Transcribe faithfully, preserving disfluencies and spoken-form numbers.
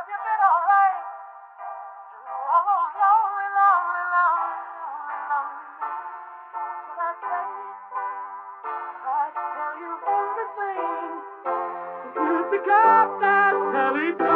Have you been alright? Through all those lonely, lonely, lonely, lonely nights. Should I tell you? Try to tell you everything. You pick up that telephone.